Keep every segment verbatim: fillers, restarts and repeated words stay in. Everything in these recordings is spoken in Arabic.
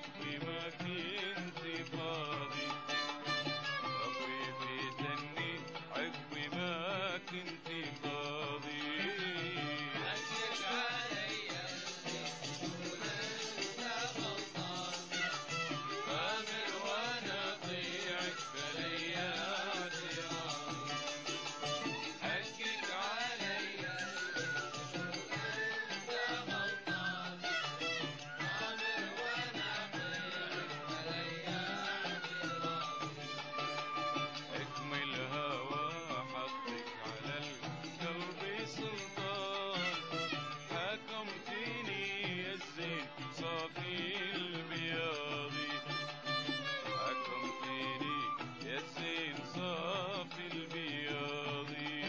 عقب ما كنت فاضي، ربي بيتني عقب ما كنت فاضي. حقك عليا وانت غلطان، آمر وانا اطيعك فليا اعتراض. حقك عليا وانت غلطان، آمر وانا اطيعك فليا اعتراض. حكم الهوى حطك على القلب سلطان، حكمتني يا الزين صافي البياضي، حكمتني يا الزين صافي البياضي.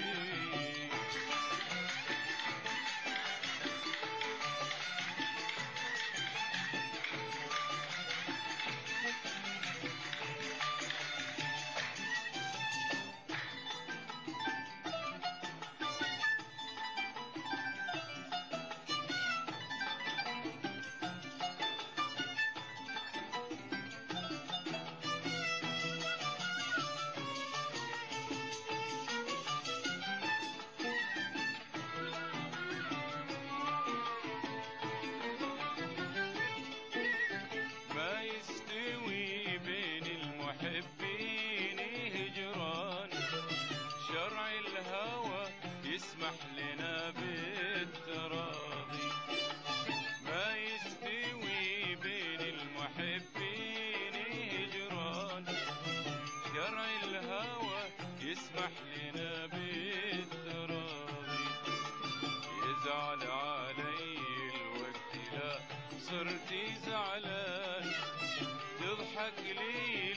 ما يستوي بين المحبين هجران، شرع الهوى يسمح لنا بالتراضي. ما يستوي بين المحبين هجران، شرع الهوى يسمح لنا بالتراضي. يزعل علي الوقت لا صرت زعلان، تضحك لي